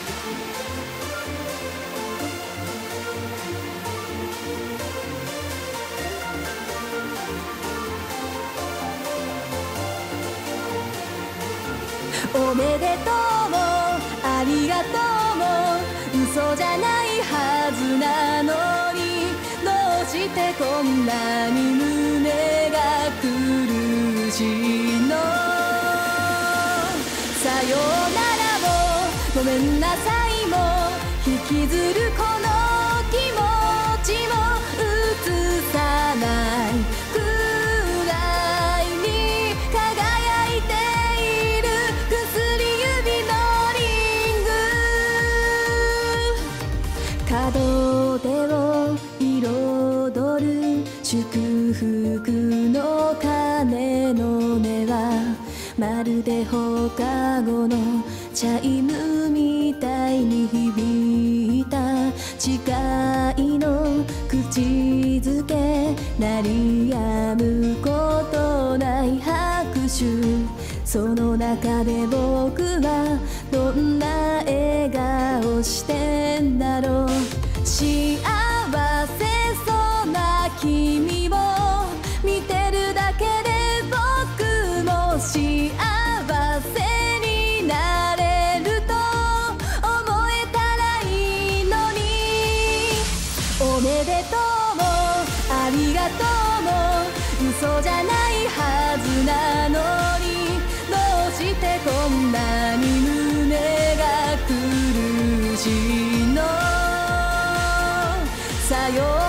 おめでとうもありがとうも嘘じゃないはずなのに、どうしてこんなに胸が苦しいの。さよならもごめんなさいも引きずるこの気持ちも映さないくらいに輝いている薬指のリング、門出を彩る祝福の鐘の音はまるで放課後のチャイムみたいに響いた。誓いの口づけ鳴りやむことない拍手、その中で僕はどんな笑顔してんだろう。幸せそうな君を見てるだけで僕も幸せになれると思えたらいいのに。おめでとうもありがとうも嘘じゃないはずなのに、どうしてこんなに胸が苦しいの。さよ